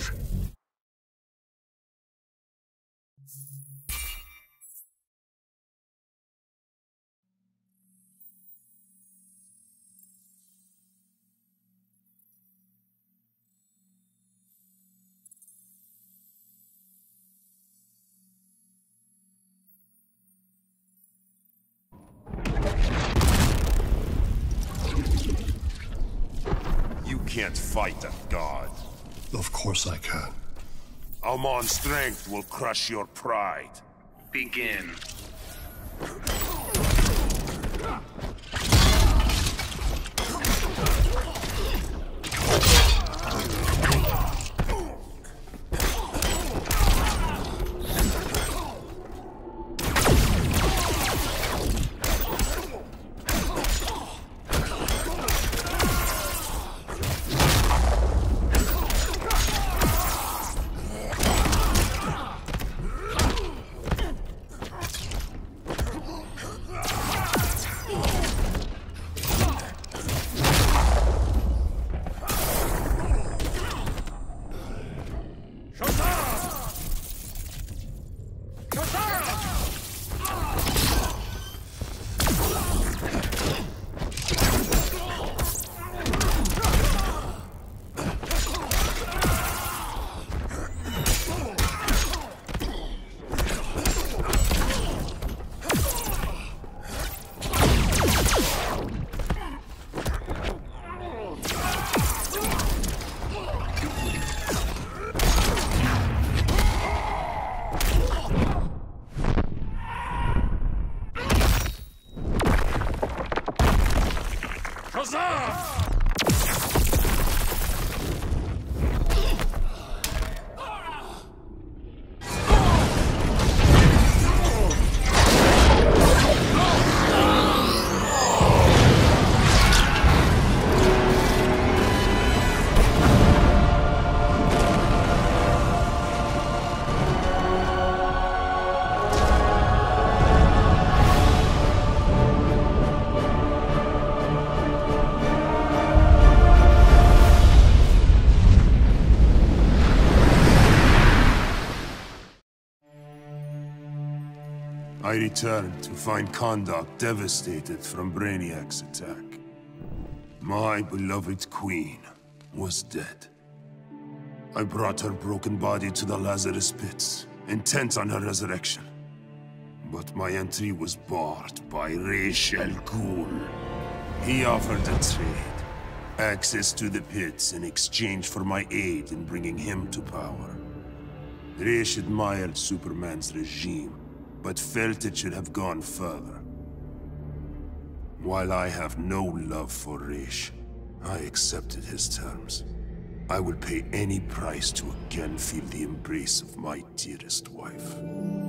revenge. You can't fight a god. Of course I can. Almon's strength will crush your pride. Begin. I returned to find Kahndaq devastated from Brainiac's attack. My beloved queen was dead. I brought her broken body to the Lazarus Pits, intent on her resurrection. But my entry was barred by Ra's al Ghul. He offered a trade. Access to the pits in exchange for my aid in bringing him to power. Ra's admired Superman's regime, but felt it should have gone further. While I have no love for Ra's, I accepted his terms. I will pay any price to again feel the embrace of my dearest wife.